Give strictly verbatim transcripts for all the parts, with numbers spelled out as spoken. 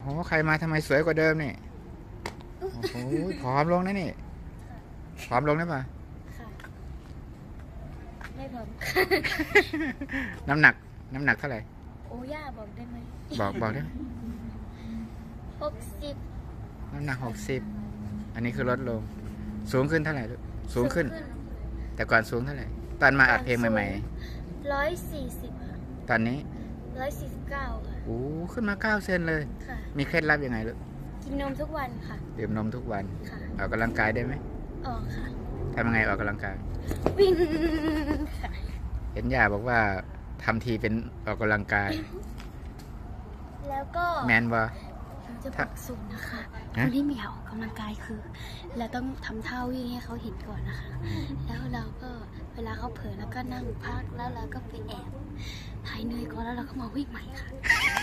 อ้ใครมาทำไมสวยกว่าเดิมนี่โอ้โหผอมลงนะนี่ผอมลงได้ปะค่ะไม่ผอมน้ำหนักน้ำหนักเท่าไหร่โอ้ย่าบอกได้ไหมบอกบอกได้หกสิบน้ำหนักหกสิบอันนี้คือลดลงสูงขึ้นเท่าไหร่ลูกสูงขึ้นแต่ก่อนสูงเท่าไหร่ตอนมาอัดเพลงใหม่ๆร้อยสี่สิบค่ะตอนนี้ร้อยสี่สิบเก้าค่ะโอ้ขึ้นมาเก้าเซนเลยค่ะมีเคล็ดลับยังไงลูกกินนมทุกวันค่ะดื่มนมทุกวันค่ะออกกำลังกายได้ไหมออกค่ะทำยังไงออกกำลังกายวิ่งค่ะเห็นย่าบอกว่าทำทีเป็นออกกำลังกายแล้วก็แมนบ่จะบอกสูงนะคะคนที่มีออกกำลังกายคือเราต้องทำท่าวิ่งให้เขาเห็นก่อนนะคะแล้วเราก็เวลาเขาเผลอแล้วก็นั่งพักแล้วเราก็ไปแอบหายเหนื่อยก่อนแล้วเราก็มาวิ่งใหม่ค่ะ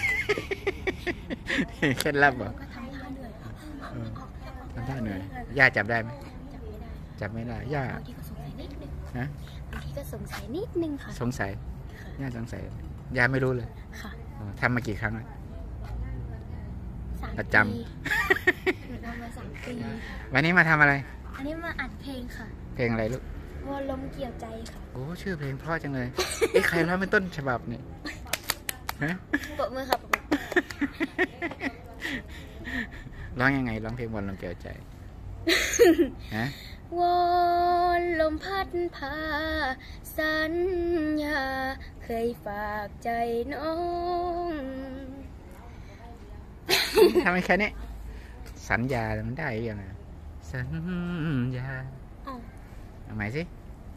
เคล็ดลับบ่ก็ทำท่าเหนื่อยทำท่าเหนื่อยย่าจับได้ไหมจับไม่ได้ย่าบางทีก็สงสัยนิดนึงนะบางทีก็สงสัยนิดนึงค่ะสงสัยย่าสงสัยย่าไม่รู้เลยค่ะทำมากี่ครั้งแล้วประจำทำมาสามปีวันนี้มาทำอะไรอันนี้มาอัดเพลงค่ะเพลงอะไรลูกวอลลมเกี่ยวใจค่ะโอ้ชื่อเพลงเพราะจังเลยไอ้ใครร้องเป็นต้นฉบับนี่ฮะปรบมือค่ะปรบมือร้องยังไงร้องเพลงวอลลมเกี่ยวใจฮะวอลลมพัดพาสัญญาเคยฝากใจน้องทำไมแค่นี้สัญญามันได้ยังไงสัญญาเอาใหม่สิ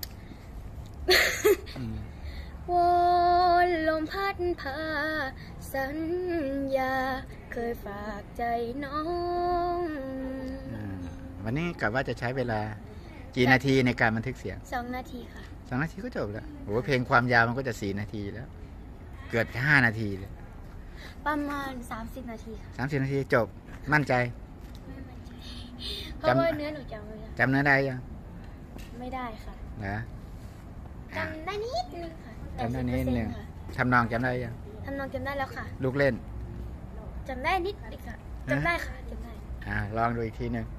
วอนลมพัดพาสัญญาเคยฝากใจน้องวันนี้กะว่าจะใช้เวลากี่นาทีในการบันทึกเสียงสองนาทีค่ะสองนาทีก็จบแล้วโอ้เพลงความยาวมันก็จะสี่นาทีแล้วเกิดห้านาทีเลยประมาณสามสิบนาทีค่ะสามสิบนาทีจบมั่นใจเพราะว่าเนื้อหนูจำไม่ได้จำเนื้อได้ยังไม่ได้ค่ะนะจำได้นิดนึงค่ะจำได้นิดนึงทำนองจำได้ยังทำนองจำได้แล้วค่ะลูกเล่นจำได้นิดนึงค่ะจำได้ค่ะจำได้อ่าลองดูอีกทีหนึ่ง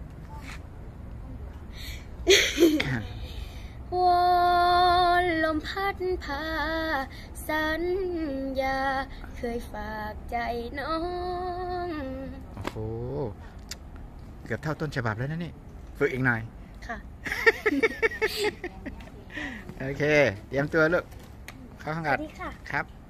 วอนลมพัดพาสัญญาเคยฝากใจน้องโอ้โหเกือบเท่าต้นฉบับแล้วนะนี่ฝึกอีกหน่อยค่ะโอเคเตรียมตัวลูกเข้าห้องอัดครับ